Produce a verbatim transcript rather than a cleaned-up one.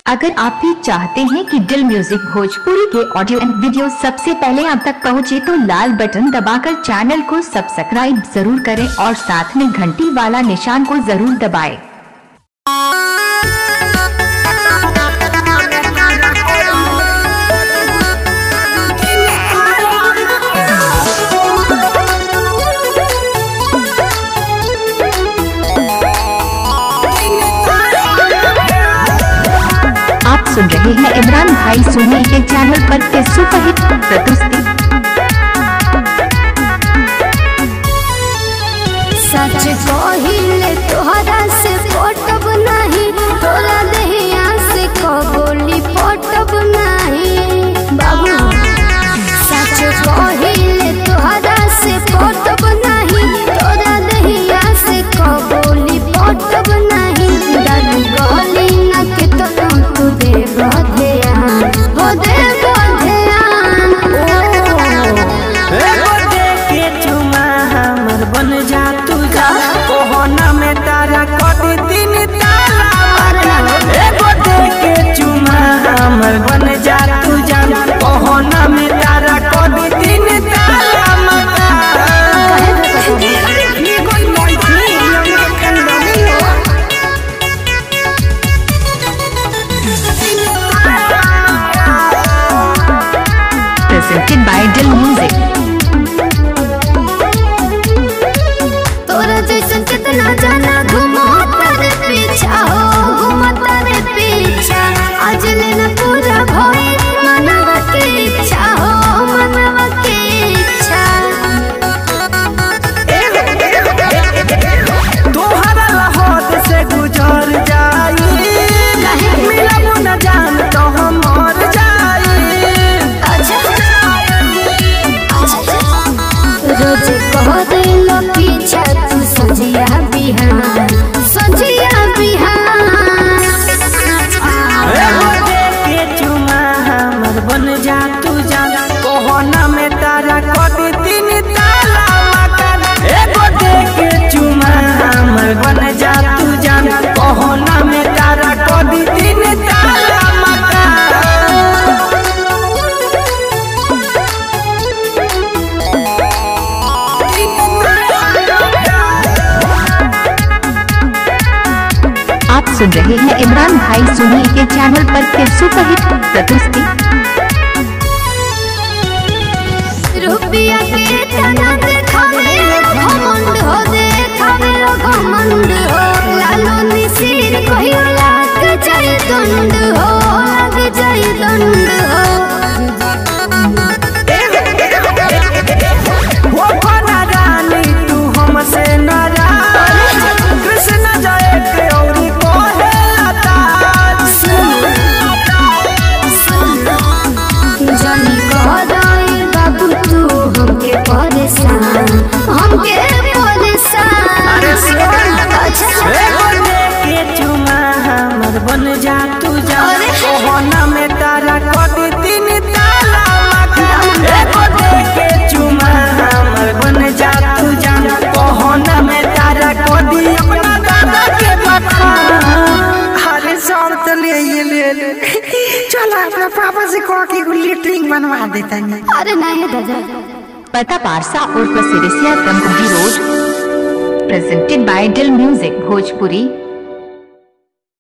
अगर आप भी चाहते हैं कि दिल म्यूजिक भोजपुरी के ऑडियो एंड वीडियो सबसे पहले आप तक पहुंचे तो लाल बटन दबाकर चैनल को सब्सक्राइब जरूर करें और साथ में घंटी वाला निशान को जरूर दबाएं। सुन रहे हैं इमरान भाई सोनी के चैनल पर के सुपरहिट प्रस्तुति। सच कहिले तोहरा से फोटब नहीं, तोरा दहिया से कबोली फोटब नहीं बाबू। सच कहिले तोहरा से फोटब नहीं, तोरा दहिया से कबोली फोटब नहीं। डर गली न के तो तू दे बधेयान हो दे बधेयान एगो दे के चुमा हमर बन जा तू जा कोहना में तारा कदी दिन ताला। एगो दे के चुमा हमर बन जा तू जा कोहना में तारा कदी दिन ताला। Presented by Dill Music। तोरा जैसन कितना जाना घुमा तारे पीछा हो, घुमा तारे पीछा। आज लेना पूरा भई मनवा के इच्छा हो, मनवा के इच्छा। तोहरा लहद से गुजर जाई, मिलबो न जान तो हम मर जाई। रोज कह दिल पीछा तू सजिया बिहान, सजिया बिहान। एगो दे के चुमा हमर बन जा तू जा कोहना में तारा कदी दिन ताला मकान। एगो दे के चुमा हमर बन जा तू जा कोहना में तारा कदी दिन ताला मकान। आप सुन रहे हैं इमरान भाई सोनी के चैनल पर के सुपरहिट प्रस्तुति। रुपया के तना देखावे घमंड हो, देखावे घमंड हो। लालो निसीर कहियो लाग जाए दंड हो, लाग जाए दंड हो। वो बना रानी तू हमसे नाराज, कृष्ण जाए के औरी कोहे लताज। जानी कह दाई बाबू तू हमके परेशान, हमके परेशान। एगो दे के चुमा हमर बन जा तू जा कोहना में तारा कदी दिन ताला मकान। एगो दे के चुमा हमर बन जा तू जा कोहना में तारा कदी अपना दादा के मकान। अरे सर तो ले ये ले ले चल अपना पापा से कह के लेटरिंग बनवा देता है। अरे नहीं दादा। पता पारसा और Sirisia Tamkuhi road. Presented by Dill Music Bhojpuri।